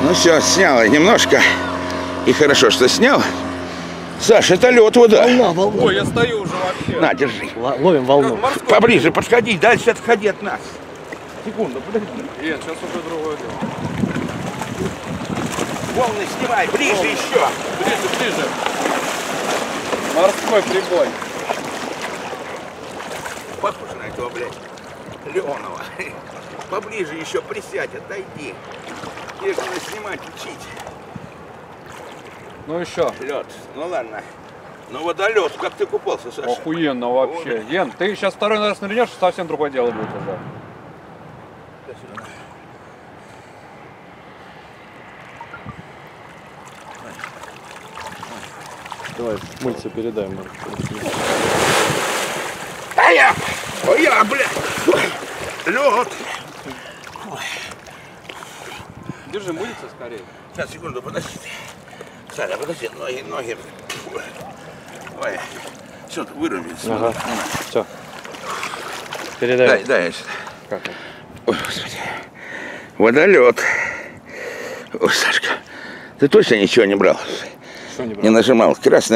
Ну все, снял немножко. И хорошо, что снял. Саш, это лед вода. Волна. Ой, я стою уже вообще. На, держи. Ловим волну. Поближе подходи, дальше отходи от нас. Секунду, подожди. Нет, сейчас уже другое дело. Волны снимай, ближе еще. Ближе. Морской прибой. Похоже на этого, блядь, Леонова. Поближе еще присядь, отойди. Их надо снимать, учить. Ну еще. Лед. Ну ладно. Ну водолет, как ты купался, Саша? Охуенно вообще. Ген, ты сейчас второй раз нырнешь, совсем другое дело будет уже. Давай, мыльце передаем. Ой, я, блядь. Лед. Держи, мыльце скорее. Сейчас, секунду, подожди. Саня, подожди, ноги. Ой, все, выровняется. Ага, все. Передаем. Дай я сюда. Как? Ой, господи. Водолет. Ой, Сашка, ты точно ничего не брал? Что не брал? Не нажимал. Красный.